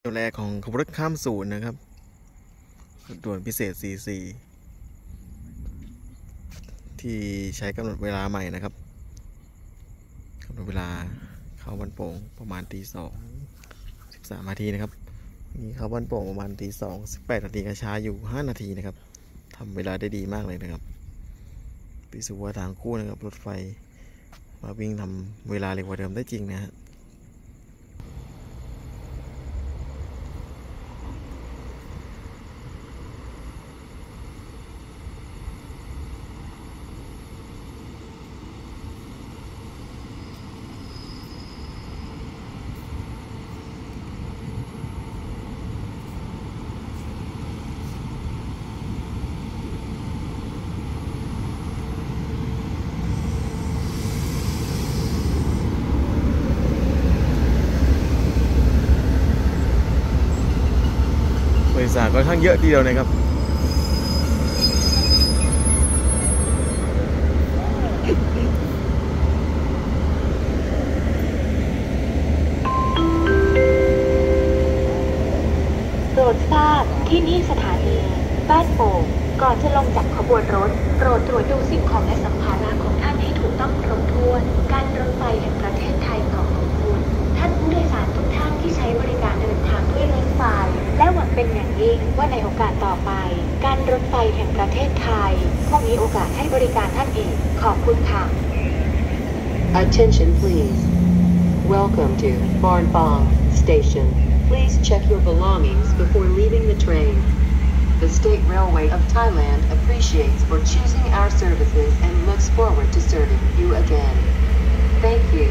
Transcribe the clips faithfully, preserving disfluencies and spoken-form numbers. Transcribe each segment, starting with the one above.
ตัวแรกของขบวนรถข้ามศูนย์นะครับด่วนพิเศษ ซี ซี ที่ใช้กำหนดเวลาใหม่นะครับกำหนดเวลาเข้าบ้านโป่งประมาณตีสองสิบสามนาทีนะครับมีเข้าบ้านโป่งประมาณตีสองสิบแปดนาทีกระช้าอยู่ห้านาทีนะครับทำเวลาได้ดีมากเลยนะครับพิสูจน์ว่าทางคู่นะครับรถไฟมาวิ่งทำเวลาเร็วกว่าเดิมได้จริงนะฮะบริษัทค่อนข้างเยอะทีเดียวนะครับโปรดทราบที่นี่สถานีบ้านโป่งก่อนจะลงจากขบวนรถโปรดตรวจดูสิ่งของและสัมภาระของท่านให้ถูกต้องครบถ้วนการรถไฟแห่งประเทศไทยขอขอบคุณท่านผู้โดยสารทุกท่านที่ใช้บริการเดินทางด้วยรถไฟและหวังเป็นอย่างยิ่งว่าในโอกาสต่อไปการรถไฟแห่งประเทศไทยคงมีโอกาสให้บริการท่านอีกขอบคุณค่ะ Attention please. Welcome to Barnbong Station. Please check your belongings before leaving the train. The State Railway of Thailand appreciates for choosing our services and looks forward to serving you again. Thank you.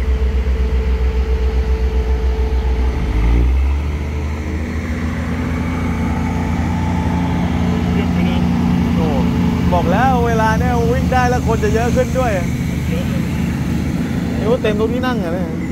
บอกแล้วเวลาเนี่ยวิ่งได้แล้วคนจะเยอะขึ้นด้วยนี่ว่าเต็มทุกที่นั่งอะเนี่ย